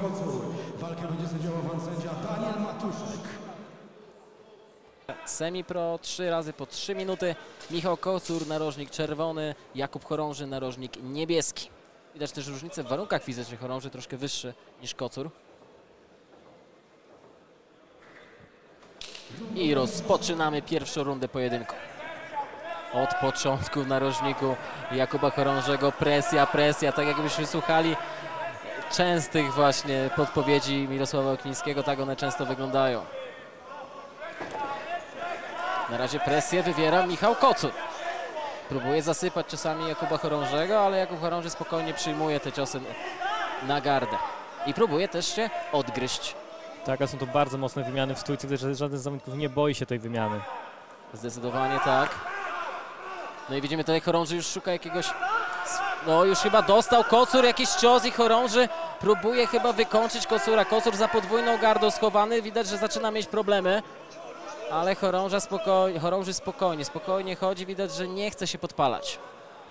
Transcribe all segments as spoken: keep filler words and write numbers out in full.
Kocur. Walkę będzie sędziował pan sędzia Daniel Matuszek. Semi-pro, trzy razy po trzy minuty. Michał Kocur, narożnik czerwony, Jakub Chorąży, narożnik niebieski. Widać też różnicę w warunkach fizycznych. Chorąży troszkę wyższy niż Kocur. I rozpoczynamy pierwszą rundę pojedynku. Od początku w narożniku Jakuba Chorążego presja, presja, tak jakbyśmy słuchali częstych właśnie podpowiedzi Mirosława Oknińskiego, tak one często wyglądają. Na razie presję wywiera Michał Kocur. Próbuje zasypać czasami Jakuba Chorążego, ale Jakub Chorąży spokojnie przyjmuje te ciosy na gardę. I próbuje też się odgryźć. Tak, a są to bardzo mocne wymiany w stójce, gdyż żaden z zawodników nie boi się tej wymiany. Zdecydowanie tak. No i widzimy tutaj Chorąży już szuka jakiegoś... No już chyba dostał Kocur jakiś cios i Chorąży próbuje chyba wykończyć Kocura. Kocur za podwójną gardą schowany, widać, że zaczyna mieć problemy. Ale Chorąża spokojnie, Chorąży spokojnie, spokojnie chodzi, widać, że nie chce się podpalać.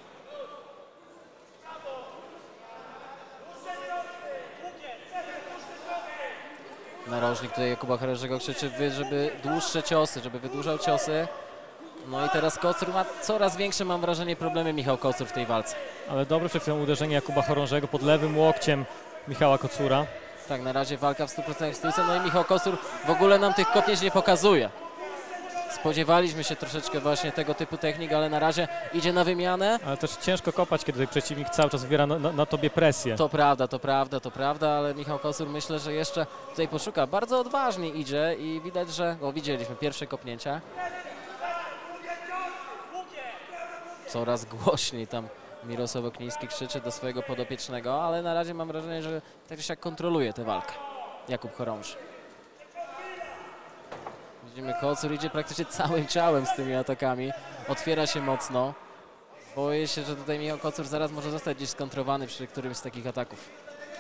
Narożnik tutaj Jakuba Chorążego krzyczy, żeby dłuższe ciosy, żeby wydłużał ciosy. No i teraz Kocur ma coraz większe, mam wrażenie, problemy Michał Kocur w tej walce. Ale dobre przed chwilą uderzenie Jakuba Chorążego pod lewym łokciem Michała Kocura. Tak, na razie walka w stu procentach w stójce, no i Michał Kocur w ogóle nam tych kopnięć nie pokazuje. Spodziewaliśmy się troszeczkę właśnie tego typu technik, ale na razie idzie na wymianę. Ale też ciężko kopać, kiedy tutaj przeciwnik cały czas wywiera na, na, na tobie presję. To prawda, to prawda, to prawda, ale Michał Kocur myślę, że jeszcze tutaj poszuka. Bardzo odważnie idzie i widać, że... O, widzieliśmy pierwsze kopnięcia. Coraz głośniej tam Mirosław Okniński krzyczy do swojego podopiecznego, ale na razie mam wrażenie, że tak się kontroluje tę walkę Jakub Chorąży. Widzimy, Kocur idzie praktycznie całym ciałem z tymi atakami. Otwiera się mocno. Boję się, że tutaj Michał Kocur zaraz może zostać gdzieś skontrowany przy którymś z takich ataków.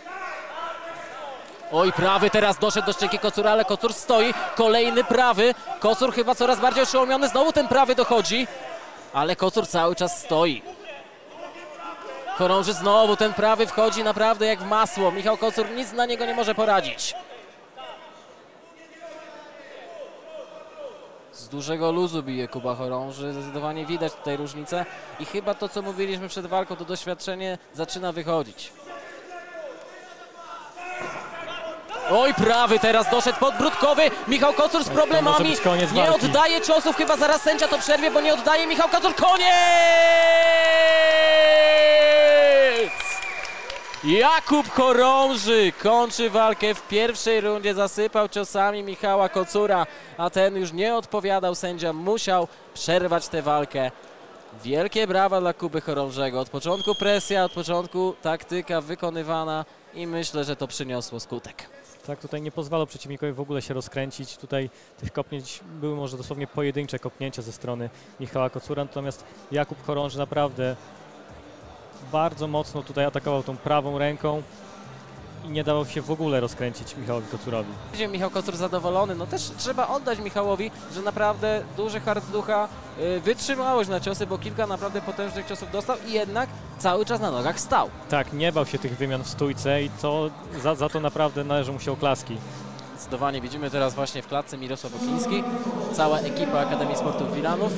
Oj, prawy teraz doszedł do szczęki Kocura, ale Kocur stoi. Kolejny prawy. Kocur chyba coraz bardziej oszołomiony. Znowu ten prawy dochodzi. Ale Kocur cały czas stoi. Chorąży znowu, ten prawy wchodzi naprawdę jak w masło. Michał Kocur nic na niego nie może poradzić. Z dużego luzu bije Kuba Chorąży. Zdecydowanie widać tutaj różnicę. I chyba to, co mówiliśmy przed walką, to doświadczenie zaczyna wychodzić. Oj, prawy teraz doszedł podbródkowy. Michał Kocur z problemami. Nie oddaje ciosów. Chyba zaraz sędzia to przerwie, bo nie oddaje Michał Kocur. Koniec! Jakub Chorąży kończy walkę w pierwszej rundzie. Zasypał ciosami Michała Kocura, a ten już nie odpowiadał. Sędzia musiał przerwać tę walkę. Wielkie brawa dla Kuby Chorążego. Od początku presja, od początku taktyka wykonywana i myślę, że to przyniosło skutek. Tak, tutaj nie pozwalał przeciwnikowi w ogóle się rozkręcić. Tutaj tych kopnięć były może dosłownie pojedyncze kopnięcia ze strony Michała Kocura, natomiast Jakub Chorąży naprawdę bardzo mocno tutaj atakował tą prawą ręką i nie dawał się w ogóle rozkręcić Michałowi Kocurowi. Michał Kocur zadowolony, no też trzeba oddać Michałowi, że naprawdę duży hardducha, yy, wytrzymałość na ciosy, bo kilka naprawdę potężnych ciosów dostał i jednak cały czas na nogach stał. Tak, nie bał się tych wymian w stójce i to za, za to naprawdę należą mu się oklaski. Zdecydowanie widzimy teraz właśnie w klatce Mirosław Okniński, cała ekipa Akademii Sportów Wilanów.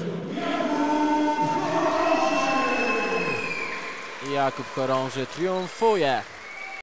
Jakub Chorąży triumfuje.